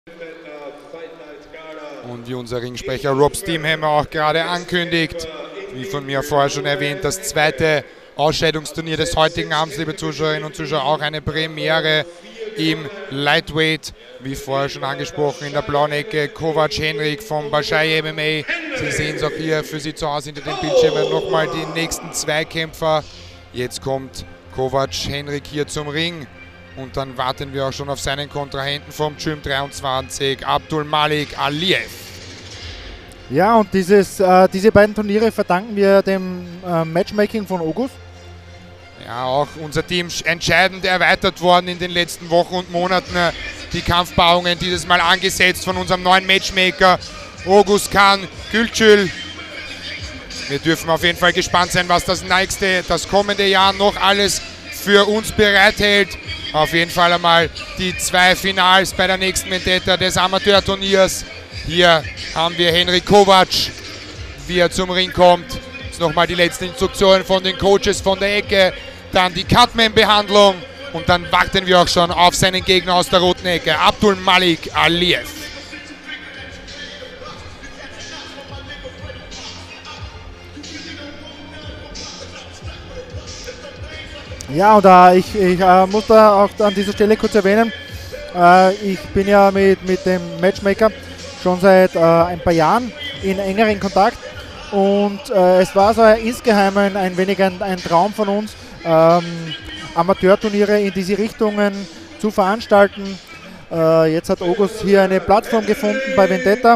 Und wie unser Ringsprecher Rob Steamhammer auch gerade ankündigt, wie von mir vorher schon erwähnt, das zweite Ausscheidungsturnier des heutigen Abends, liebe Zuschauerinnen und Zuschauer, auch eine Premiere im Lightweight, wie vorher schon angesprochen, in der blauen Ecke Kovac Henrik vom Baschai MMA. Sie sehen es auch hier für Sie zu Hause hinter den Bildschirmen nochmal die nächsten Zweikämpfer. Jetzt kommt Kovac Henrik hier zum Ring und dann warten wir auch schon auf seinen Kontrahenten vom Gym 23, Abdul Malik Aliyev. Ja, und diese beiden Turniere verdanken wir dem Matchmaking von August. Ja, auch unser Team entscheidend erweitert worden in den letzten Wochen und Monaten. Die Kampfpaarungen dieses Mal angesetzt von unserem neuen Matchmaker August Khan Gülçül. Wir dürfen auf jeden Fall gespannt sein, was das kommende Jahr noch alles für uns bereithält. Auf jeden Fall einmal die zwei Finals bei der nächsten Vendetta des Amateurturniers. Hier haben wir Henrik Kovac, wie er zum Ring kommt. Jetzt nochmal die letzten Instruktionen von den Coaches von der Ecke. Dann die Cutman-Behandlung und dann warten wir auch schon auf seinen Gegner aus der roten Ecke, Abdul Malik Aliyev. Ja, und ich muss da auch an dieser Stelle kurz erwähnen, ich bin ja mit dem Matchmaker schon seit ein paar Jahren in engeren Kontakt und es war so insgeheim ein wenig ein Traum von uns, Amateurturniere in diese Richtungen zu veranstalten. Jetzt hat August hier eine Plattform gefunden bei Vendetta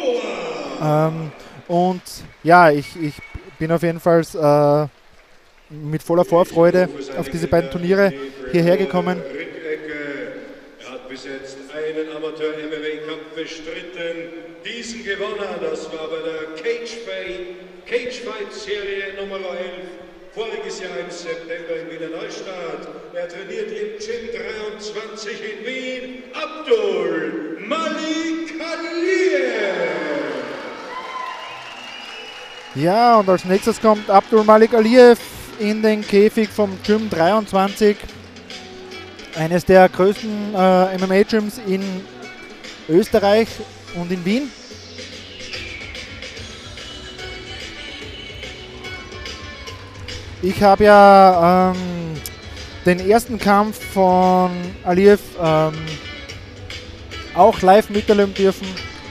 und ja, ich bin auf jeden Fall mit voller Vorfreude auf diese beiden Turniere hierher gekommen. Er hat bis jetzt einen Amateur-MMA-Kampf bestritten, diesen gewonnen, das war bei der Cage-Fight-Serie Nummer 11. Voriges Jahr im September in Wiener Neustadt. Er trainiert im Gym 23 in Wien. Abdul Malik Aliyev. Ja, und als nächstes kommt Abdul Malik Aliyev in den Käfig vom Gym 23. Eines der größten MMA-Gyms in Österreich und in Wien. Ich habe ja den ersten Kampf von Aliyev auch live miterleben dürfen.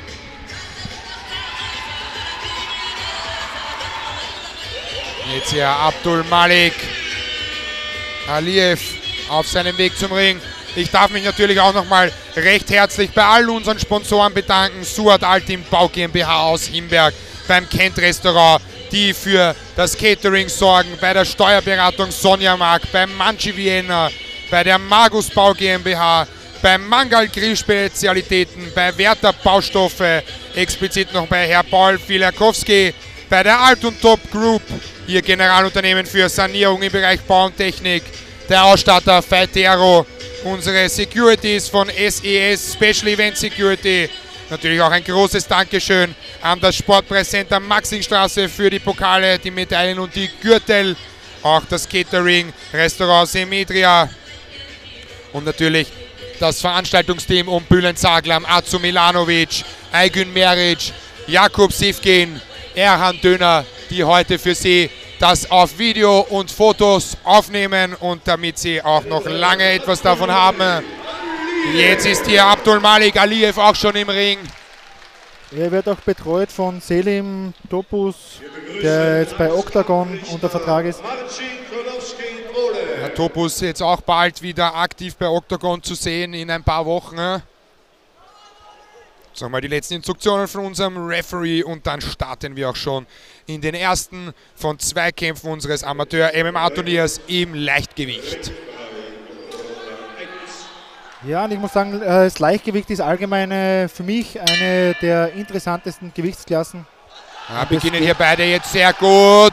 Jetzt hier Abdul Malik Aliyev auf seinem Weg zum Ring. Ich darf mich natürlich auch nochmal recht herzlich bei allen unseren Sponsoren bedanken. Suat Altim Bau GmbH aus Himberg, beim Kent Restaurant, die für das Catering sorgen, bei der Steuerberatung Sonja Mark, beim Manchi Vienna, bei der Magus Bau GmbH, beim Mangal Grillspezialitäten, bei Werther Baustoffe, explizit noch bei Herr Paul Filarkowski, bei der Alt und Top Group, ihr Generalunternehmen für Sanierung im Bereich Bau und Technik, der Ausstatter Feitero, unsere Securities von SES Special Event Security. Natürlich auch ein großes Dankeschön an das Sportpresscenter Maxingstraße für die Pokale, die Medaillen und die Gürtel. Auch das Catering, Restaurant Semetria und natürlich das Veranstaltungsteam um Bülent Saglam, Azu Milanovic, Aygün Meric, Jakub Sivkin, Erhan Döner, die heute für Sie das auf Video und Fotos aufnehmen und damit Sie auch noch lange etwas davon haben. Jetzt ist hier Abdul Malik Aliyev auch schon im Ring. Er wird auch betreut von Selim Topuz, der jetzt bei Octagon unter Vertrag ist. Herr Topuz jetzt auch bald wieder aktiv bei Octagon zu sehen in ein paar Wochen. Sagen wir die letzten Instruktionen von unserem Referee und dann starten wir auch schon in den ersten von zwei Kämpfen unseres Amateur-MMA-Turniers im Leichtgewicht. Ja, und ich muss sagen, das Leichtgewicht ist allgemein für mich eine der interessantesten Gewichtsklassen. Ja, beginnen hier beide jetzt sehr gut.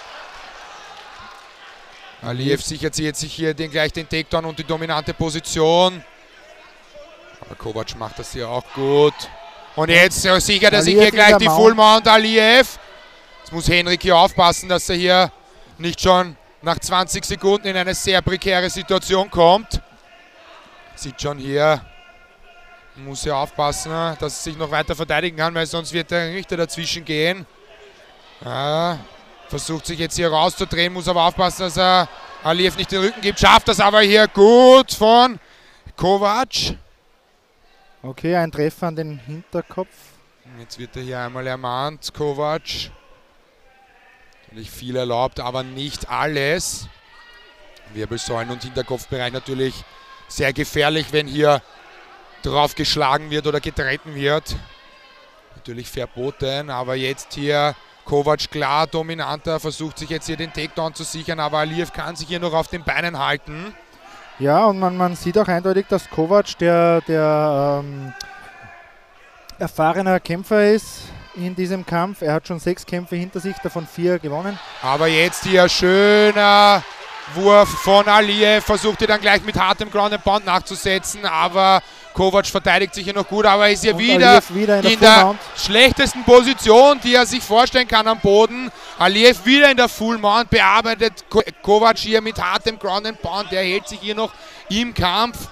Aliyev sichert sich jetzt hier gleich den Takedown und die dominante Position. Aber Kovac macht das hier auch gut. Und jetzt sichert er sich hier gleich die Full Mount Aliyev. Jetzt muss Henrik hier aufpassen, dass er hier nicht schon nach 20 Sekunden in eine sehr prekäre Situation kommt. Sieht schon hier Muss ja aufpassen, dass er sich noch weiter verteidigen kann, weil sonst wird der Richter dazwischen gehen. Versucht sich jetzt hier rauszudrehen, muss aber aufpassen, dass er Aliyev nicht den Rücken gibt. Schafft das aber hier gut von Kovac. Okay, ein Treffer an den Hinterkopf. Jetzt wird er hier einmal ermahnt, Kovac. Natürlich viel erlaubt, aber nicht alles. Wirbelsäulen- und Hinterkopfbereich natürlich sehr gefährlich, wenn hier drauf geschlagen wird oder getreten wird. Natürlich verboten, aber jetzt hier Kovac klar dominanter, versucht sich jetzt hier den Takedown zu sichern, aber Aliyev kann sich hier noch auf den Beinen halten. Ja, und man sieht auch eindeutig, dass Kovac der erfahrener Kämpfer ist in diesem Kampf. Er hat schon 6 Kämpfe hinter sich, davon 4 gewonnen. Aber jetzt hier schöner Wurf von Aliyev, versucht hier dann gleich mit hartem Ground and Pound nachzusetzen, aber Kovac verteidigt sich hier noch gut, aber ist hier wieder in der schlechtesten Position, die er sich vorstellen kann am Boden. Aliyev wieder in der Full Mount, bearbeitet Kovac hier mit hartem Ground and Pound, der hält sich hier noch im Kampf.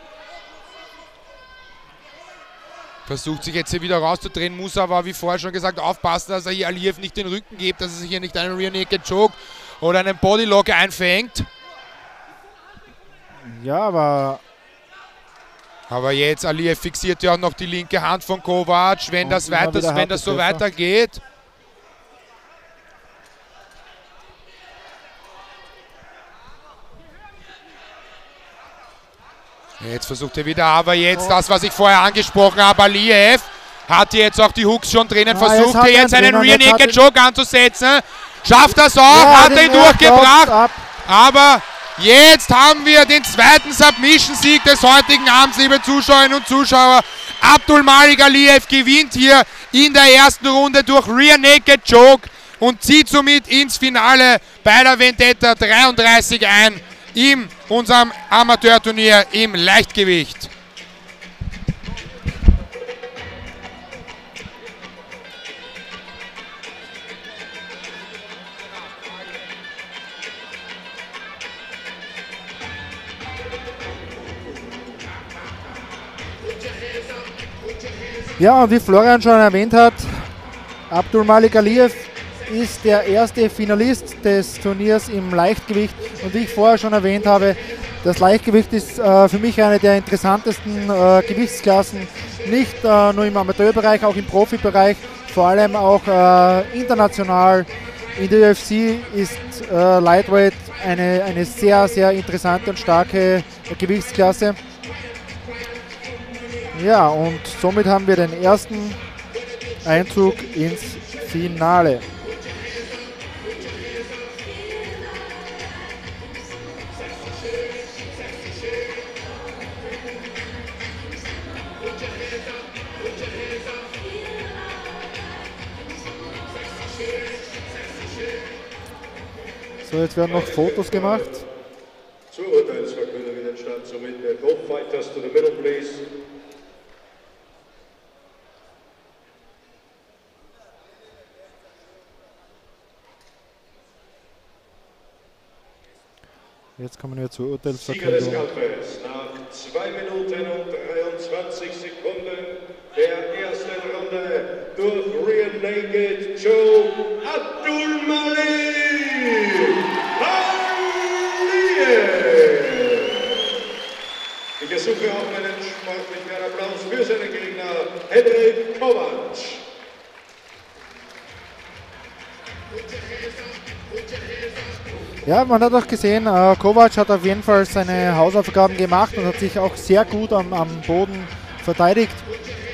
Versucht sich jetzt hier wieder rauszudrehen, muss aber, wie vorher schon gesagt, aufpassen, dass er hier Aliyev nicht den Rücken gibt, dass er sich hier nicht einen Rear Naked Choke oder einen Bodylock einfängt. Ja, aber jetzt Aliyev fixiert ja auch noch die linke Hand von Kovac, wenn das so weitergeht. Jetzt versucht er wieder, aber jetzt das, was ich vorher angesprochen habe, Aliyev hat jetzt auch die Hooks schon drinnen, versucht hier jetzt einen Rear Naked Choke anzusetzen. Schafft das auch, ja, hat ihn durchgebracht, aber jetzt haben wir den zweiten Submission-Sieg des heutigen Abends, liebe Zuschauerinnen und Zuschauer. Abdulmalik Aliyev gewinnt hier in der ersten Runde durch Rear Naked Choke und zieht somit ins Finale bei der Vendetta 33 ein in unserem Amateurturnier im Leichtgewicht. Ja, und wie Florian schon erwähnt hat, Abdulmalik Aliyev ist der erste Finalist des Turniers im Leichtgewicht. Und wie ich vorher schon erwähnt habe, das Leichtgewicht ist für mich eine der interessantesten Gewichtsklassen, nicht nur im Amateurbereich, auch im Profibereich, vor allem auch international. In der UFC ist Lightweight eine sehr, sehr interessante und starke Gewichtsklasse. Ja, und somit haben wir den ersten Einzug ins Finale. So, jetzt werden noch Fotos gemacht. Zur Urteilsverkündung in den Stand somit der Both Fighters to the middle, please. Jetzt kommen wir zur Sieger des Urteilsverkündung. Kampfes nach 2 Minuten und 23 Sekunden der ersten Runde durch Rear Naked Choke Abdulmalik Aliyev. Ich ersuche auch einen sportlichen Applaus für seinen Gegner Henryk Kovac. Ja, man hat auch gesehen, Kovac hat auf jeden Fall seine Hausaufgaben gemacht und hat sich auch sehr gut am Boden verteidigt.